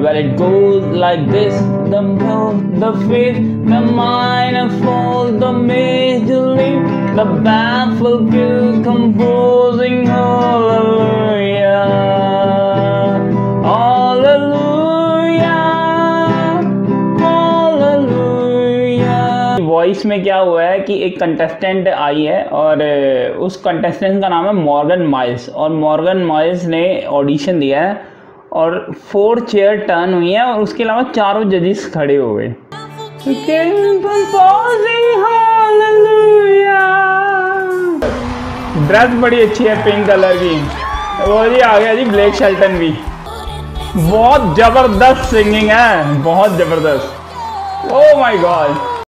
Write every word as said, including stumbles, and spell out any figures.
Well, it goes like this: the mouth, the face, the minor fall, the major leap, the baffled kill, composing hallelujah, hallelujah, hallelujah। Voice में क्या हुआ है कि एक contestant आई है और उस कंटेस्टेंट का नाम है मॉर्गन माइल्स, और मॉर्गन माइल्स ने ऑडिशन दिया है और फोर चेयर टर्न हुई है और उसके अलावा चारों जजेस खड़े हो गए। ड्रेस बड़ी अच्छी है पिंक कलर की। वो जी आ गया जी ब्लेक शेल्टन भी। बहुत जबरदस्त सिंगिंग है, बहुत जबरदस्त। Oh my God.